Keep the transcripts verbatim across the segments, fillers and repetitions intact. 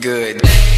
Good.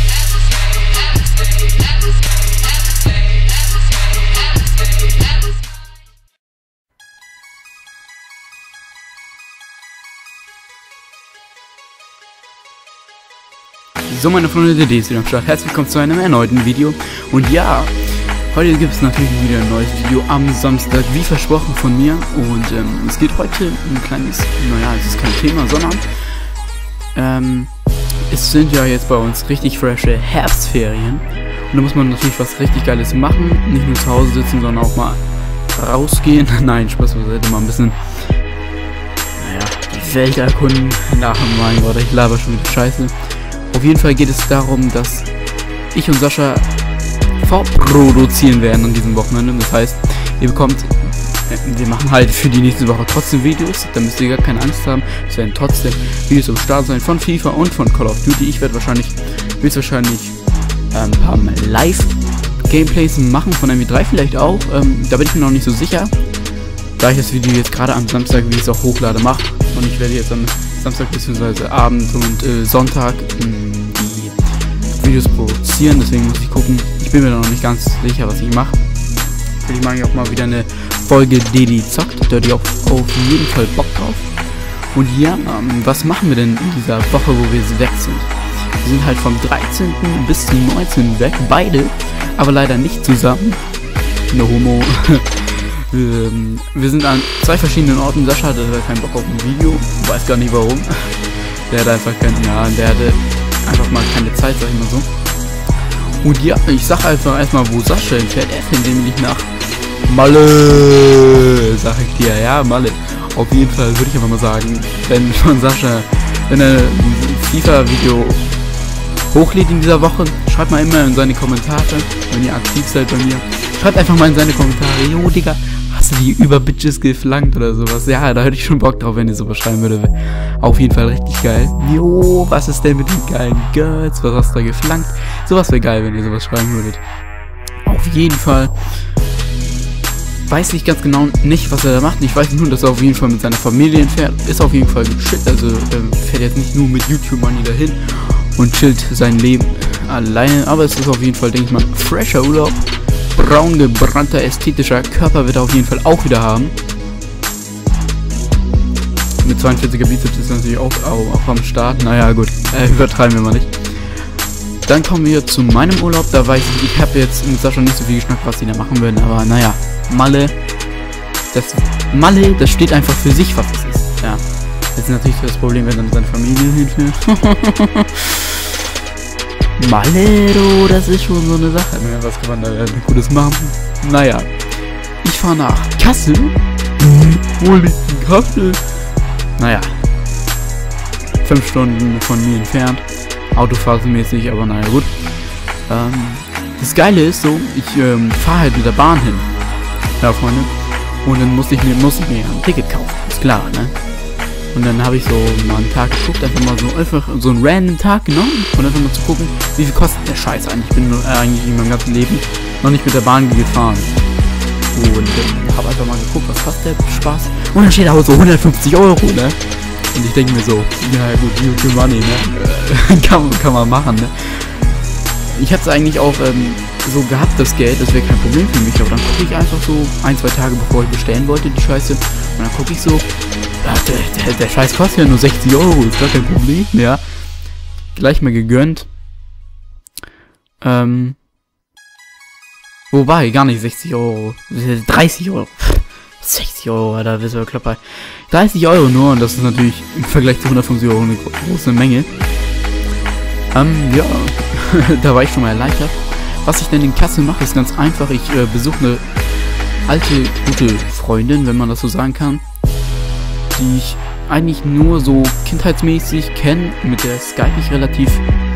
So, meine Freunde, der D ist wieder am Start. Herzlich willkommen zu einem erneuten Video. Und ja, heute gibt es natürlich wieder ein neues Video am Samstag, wie versprochen von mir. Und ähm, es geht heute um ein kleines, naja, es ist kein Thema, sondern ähm, es sind ja jetzt bei uns richtig frische Herbstferien. Und da muss man natürlich was richtig Geiles machen. Nicht nur zu Hause sitzen, sondern auch mal rausgehen. Nein, Spaß beiseite, mal ein bisschen, naja, die Welt erkunden. Nach mein Gott, ich laber schon wieder Scheiße. Auf jeden Fall geht es darum, dass ich und Sascha vorproduzieren werden an diesem Wochenende. Das heißt, ihr bekommt, wir machen halt für die nächste Woche trotzdem Videos. Da müsst ihr gar keine Angst haben. Es werden trotzdem Videos am Start sein von FIFA und von Call of Duty. Ich werde wahrscheinlich, höchstwahrscheinlich ein paar Live-Gameplays machen, von M W drei vielleicht auch. Ähm, da bin ich mir noch nicht so sicher, da ich das Video jetzt gerade am Samstag, wie ich es auch hochlade, mache. Und ich werde jetzt am Samstag bzw. Abend und äh, Sonntag mh, die Videos produzieren, deswegen muss ich gucken. Ich bin mir da noch nicht ganz sicher, was ich mache. Vielleicht mache ich auch mal wieder eine Folge Deli zockt, da hatte ich auch auf jeden Fall Bock drauf. Und ja, ähm, was machen wir denn in dieser Woche, wo wir weg sind? Wir sind halt vom dreizehnten bis zum neunzehnten weg, beide, aber leider nicht zusammen. No homo. Ähm, wir sind an zwei verschiedenen Orten. Sascha hatte keinen Bock auf ein Video, weiß gar nicht warum. Der hatte einfach keinen, ja, der hatte einfach mal keine Zeit, sag ich mal so. Und ja, ich sag einfach erstmal, wo Sascha hinfährt. Er fährt nämlich nach Malle, sag ich dir, ja, Malle. Auf jeden Fall würde ich einfach mal sagen, wenn von Sascha, wenn er ein FIFA-Video hochlädt in dieser Woche, schreibt mal immer in seine Kommentare, wenn ihr aktiv seid bei mir. Schreibt einfach mal in seine Kommentare, jo Digga, hast du die über Bitches geflankt oder sowas? Ja, da hätte ich schon Bock drauf, wenn ihr sowas schreiben würde. Auf jeden Fall richtig geil. Jo, was ist denn mit den geilen Girls? Was hast du da geflankt? Sowas wäre geil, wenn ihr sowas schreiben würdet. Auf jeden Fall. Weiß nicht ganz genau nicht, was er da macht. Ich weiß nur, dass er auf jeden Fall mit seiner Familie fährt. Ist auf jeden Fall shit. Also ähm, fährt jetzt nicht nur mit YouTube-Money dahin und chillt sein Leben alleine. Aber es ist auf jeden Fall, denke ich mal, ein fresher Urlaub. Braun gebrannter, ästhetischer Körper wird er auf jeden Fall auch wieder haben. Mit zweiundvierziger Bizeps ist natürlich auch, auch, auch am Start. Naja gut, äh, übertreiben wir mal nicht. Dann kommen wir zu meinem Urlaub. Da weiß ich, ich habe jetzt mit Sascha nicht so viel Geschmack, was die da machen würden. Aber naja, Malle, das Malle, das steht einfach für sich, was es ist. Ja, das ist natürlich das Problem, wenn dann seine Familie hinfährt. Malero, das ist schon so eine Sache. Ne? Was kann man da äh, Gutes machen? Naja, ich fahre nach Kassel. Wo liegt ein Kassel? Naja, fünf Stunden von mir entfernt. Autofahrtenmäßig, aber naja, gut. Ähm, das Geile ist so, ich ähm, fahre halt mit der Bahn hin. Ja, Freunde. Und dann musste ich mir, musste ich mir ein Ticket kaufen. Ist klar, ne? Und dann habe ich so mal einen Tag geguckt, einfach mal so einfach so einen random Tag genommen und einfach mal zu gucken, wie viel kostet der Scheiß eigentlich. Ich bin nur, äh, eigentlich in meinem ganzen Leben noch nicht mit der Bahn gefahren. Und äh, habe einfach mal geguckt, was kostet der Spaß. Und dann steht da so hundertfünfzig Euro, ne? Und ich denke mir so, ja gut, YouTube Money, ne? kann, kann man machen, ne? Ich habe es eigentlich auch ähm, so gehabt, das Geld, das wäre kein Problem für mich. Aber dann gucke ich einfach so ein, zwei Tage bevor ich bestellen wollte, die Scheiße. Und dann gucke ich so, ach, der, der, der Scheiß kostet ja nur sechzig Euro, ist gar kein Problem, ja. Gleich mal gegönnt. Ähm. Wobei, gar nicht sechzig Euro. dreißig Euro. sechzig Euro, da bist du ja klopper. dreißig Euro nur, und das ist natürlich im Vergleich zu hundertfünfzig Euro eine große Menge. Ähm, ja. Da war ich schon mal erleichtert. Was ich denn in Kassel mache, ist ganz einfach. Ich äh, besuche eine alte, gute Freundin, wenn man das so sagen kann, die ich eigentlich nur so kindheitsmäßig kenne, mit der Skype ich relativ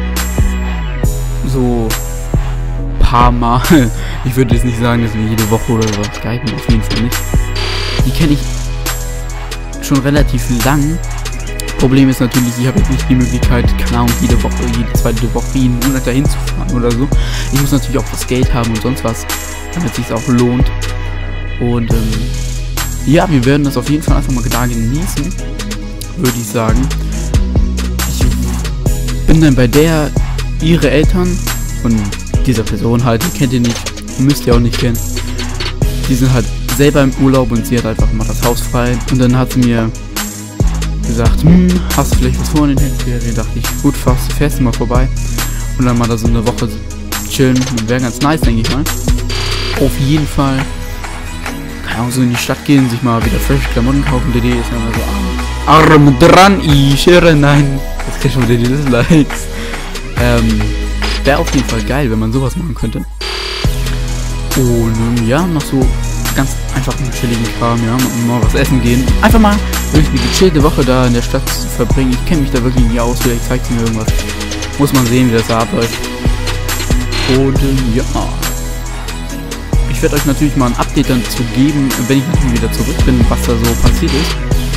so paar Mal. Ich würde jetzt nicht sagen, dass wir jede Woche oder so skypen, auf jeden Fall nicht. Die kenne ich schon relativ lang. Problem ist natürlich, ich habe jetzt nicht die Möglichkeit, keine Ahnung, jede Woche, jede zweite Woche, jeden Monat dahin zu fahren oder so. Ich muss natürlich auch das Geld haben und sonst was, damit es sich auch lohnt. Und ähm, ja, wir werden das auf jeden Fall einfach mal da genießen, würde ich sagen. Ich bin dann bei der ihre Eltern von dieser Person halt, die kennt ihr nicht, müsst ihr auch nicht kennen. Die sind halt selber im Urlaub und sie hat einfach mal das Haus frei. Und dann hat sie mir gesagt, hm, hast du vielleicht was vor in den Herbstferien? Dachte ich, gut, fährst, fährst du mal vorbei. Und dann mal da so eine Woche chillen, wäre ganz nice, denke ich mal. Auf jeden Fall kann auch so in die Stadt gehen, sich mal wieder frische Klamotten kaufen. D D ist immer so arm dran, ich höre, nein. Jetzt krieg ich schon wieder die Dislikes. Ähm, wäre auf jeden Fall geil, wenn man sowas machen könnte. Und ähm, ja, noch so ganz einfach einen chilligen Kram, ja, mal was essen gehen. Einfach mal irgendwie eine chillige Woche da in der Stadt zu verbringen. Ich kenne mich da wirklich nie aus, vielleicht zeigt sie mir irgendwas. Muss man sehen, wie das da abläuft. Und ähm, ja. Ich werde euch natürlich mal ein Update dann zu geben, wenn ich natürlich wieder zurück bin, was da so passiert ist.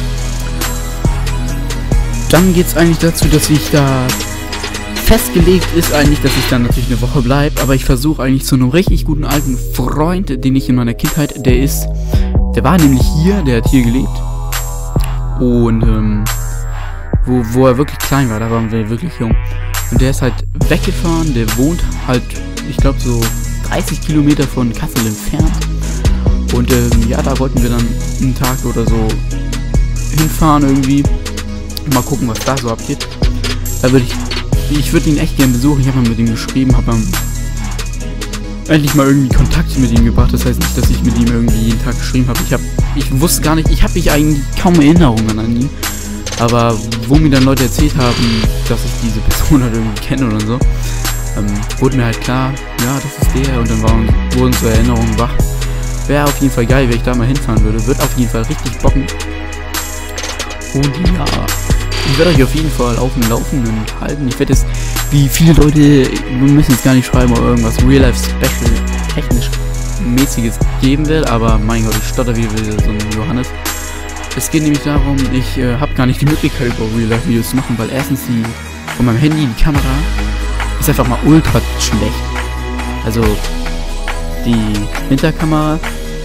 Dann geht es eigentlich dazu, dass ich da festgelegt ist eigentlich, dass ich dann natürlich eine Woche bleibe, aber ich versuche eigentlich zu einem richtig guten alten Freund, den ich in meiner Kindheit, der ist, der war nämlich hier, der hat hier gelebt und ähm, wo, wo er wirklich klein war, da waren wir wirklich jung und der ist halt weggefahren, der wohnt halt, ich glaube so dreißig Kilometer von Kassel entfernt und ähm, ja, da wollten wir dann einen Tag oder so hinfahren irgendwie, mal gucken, was da so abgeht. Da würde ich Ich würde ihn echt gerne besuchen. Ich habe mal mit ihm geschrieben, habe endlich mal irgendwie Kontakt mit ihm gebracht. Das heißt nicht, dass ich mit ihm irgendwie jeden Tag geschrieben habe. Ich habe, ich wusste gar nicht, ich habe mich eigentlich kaum Erinnerungen an ihn. Aber wo mir dann Leute erzählt haben, dass ich diese Person halt irgendwie kenne oder so, ähm, wurde mir halt klar, ja, das ist der. Und dann waren, wurden so Erinnerungen wach. Wäre auf jeden Fall geil, wenn ich da mal hinfahren würde. Wird auf jeden Fall richtig bocken. Und ja, ich werde euch auf jeden Fall auf dem Laufenden halten. Ich werde jetzt, wie viele Leute, wir müssen jetzt gar nicht schreiben, ob irgendwas Real-Life-Special technisch mäßiges geben will, aber mein Gott, ich stotter wie so ein Johannes. Es geht nämlich darum, ich äh, habe gar nicht die Möglichkeit, über Real-Life-Videos zu machen, weil erstens die von meinem Handy, die Kamera, ist einfach mal ultra schlecht. Also, die Hinterkamera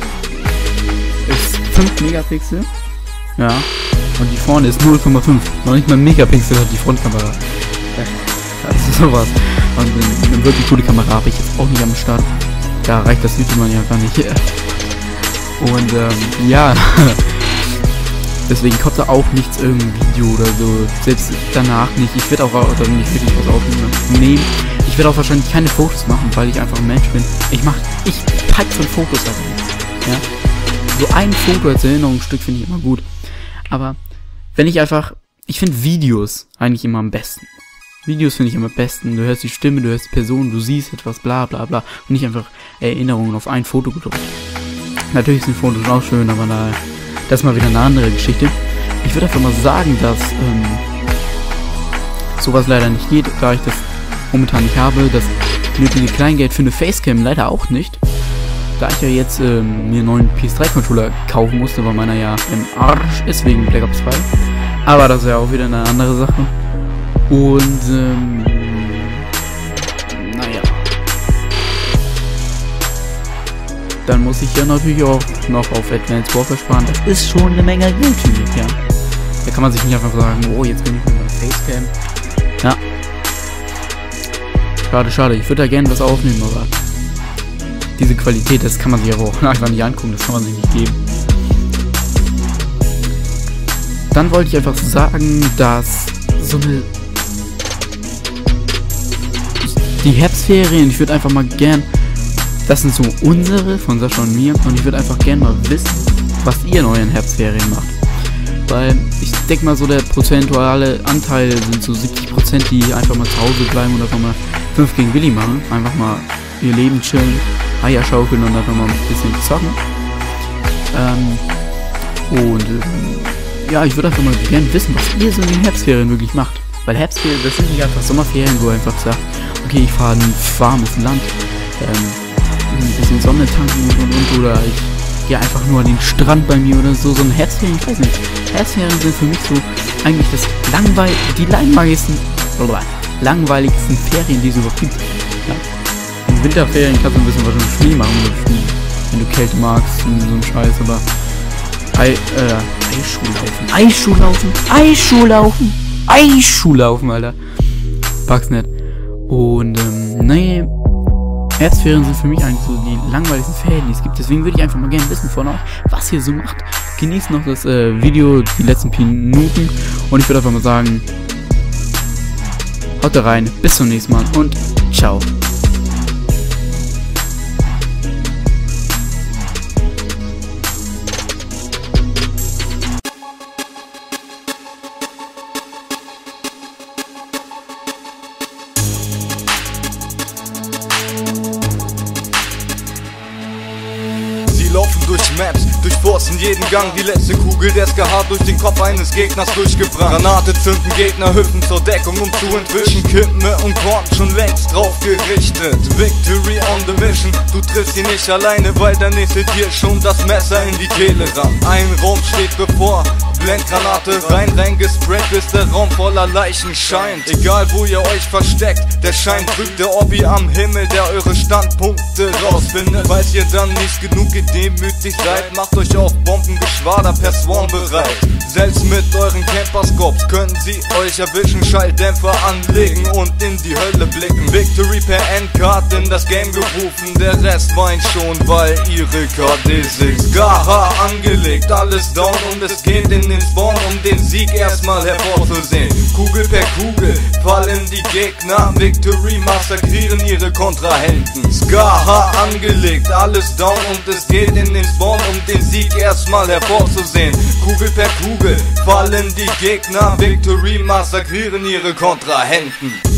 ist fünf Megapixel, ja. Und die vorne ist null Komma fünf. Noch nicht mal ein Megapixel hat die Frontkamera. Das ist sowas. Und eine, eine wirklich gute Kamera habe ich jetzt auch nicht am Start. Da reicht das YouTube man ja gar nicht. Und ähm, ja. Deswegen kommt da auch nichts, irgendein Video oder so. Selbst danach nicht. Ich werde auch oder nicht wirklich was aufnehmen. Nee. Ich werde auch wahrscheinlich keine Fotos machen, weil ich einfach ein Mensch bin. Ich mach. Ich pack von Fotos aber nichts. Ja. So ein Foto als Erinnerungsstück finde ich immer gut. Aber wenn ich einfach, ich finde Videos eigentlich immer am besten. Videos finde ich immer am besten. Du hörst die Stimme, du hörst die Person, du siehst etwas, bla bla bla. Und nicht einfach Erinnerungen auf ein Foto gedruckt. Natürlich sind Fotos auch schön, aber da, das ist mal wieder eine andere Geschichte. Ich würde einfach mal sagen, dass ähm, sowas leider nicht geht, da ich das momentan nicht habe. Das nötige Kleingeld für eine Facecam leider auch nicht. Da ich ja jetzt ähm, mir einen neuen P S drei Controller kaufen musste, weil meiner ja im Arsch ist wegen Black Ops zwei. Aber das ist ja auch wieder eine andere Sache. Und ähm, naja. Dann muss ich ja natürlich auch noch auf Advanced Warfare sparen. Das ist schon eine Menge Geld für mich, ja. Da kann man sich nicht einfach sagen, oh, jetzt bin ich mit meiner Facecam. Ja. Schade, schade. Ich würde da gerne was aufnehmen, aber diese Qualität, das kann man sich aber auch einfach nicht angucken, das kann man sich nicht geben. Dann wollte ich einfach sagen, dass so eine die Herbstferien, ich würde einfach mal gern, das sind so unsere von Sascha und mir, und ich würde einfach gern mal wissen, was ihr in euren Herbstferien macht. Weil ich denke mal, so der prozentuale Anteil sind so siebzig Prozent, die einfach mal zu Hause bleiben und einfach mal fünf gegen Willi machen, einfach mal ihr Leben chillen, Eier schaukeln und einfach mal ein bisschen zocken. Ähm, und äh, ja, ich würde einfach mal gerne wissen, was ihr so in den Herbstferien wirklich macht. Weil Herbstferien, das sind nicht einfach Sommerferien, wo ihr einfach sagt, okay, ich fahre in ein warmes Land, ähm, ein bisschen Sonne tanken und und und, oder ich gehe einfach nur an den Strand bei mir oder so. So ein Herbstferien, ich weiß nicht. Herbstferien sind für mich so eigentlich das langweil die langweiligsten, oder langweiligsten Ferien, die es überhaupt gibt. Ja. In Winterferien kannst du ein bisschen was im Schnee machen, wenn du Kälte magst und so ein Scheiß, aber Ei, äh, Eisschuhlaufen, Eisschuhlaufen, Eisschuhlaufen, Eisschuhlaufen, Alter. Pack's nicht. Und ähm, nee, Herbstferien sind für mich eigentlich so die langweiligsten Ferien, die es gibt. Deswegen würde ich einfach mal gerne wissen von euch, was ihr so macht. Genießt noch das äh, Video, die letzten Minuten. Und ich würde einfach mal sagen, haut da rein, bis zum nächsten Mal und ciao. Sie laufen durch Maps, durchforsten jeden Gang. Die letzte Kugel der S K H durch den Kopf eines Gegners durchgebrannt. Granate zünden, Gegner hüpfen zur Deckung, um zu entwischen. Kimme und Korn schon längst drauf gerichtet. Victory on the mission, du triffst sie nicht alleine, weil der nächste dir schon das Messer in die Kehle rammt. Ein Raum steht bevor, Blendgranate rein, reingesprayt, bis der Raum voller Leichen scheint. Egal wo ihr euch versteckt, der Schein trügt, der Obby am Himmel, der eure Standpunkte rausfindet. Falls ihr dann nicht genug gedemütigt seid, macht euch auf Bombengeschwader per Swarm bereit. Selbst mit euren Camperscopes können sie euch erwischen, Schalldämpfer anlegen und in die Hölle blicken. Victory per Endcard in das Game gerufen, der Rest weint schon, weil ihre K D sechs G H angelegt, alles down und es geht in den Spawn, um den Sieg erstmal hervorzusehen. Kugel per Kugel fallen die Gegner, Victory massakrieren ihre Kontrahenten. S K H angelegt, alles down und es geht in den Spawn, um den Sieg erstmal hervorzusehen. Kugel per Kugel fallen die Gegner, Victory massakrieren ihre Kontrahenten.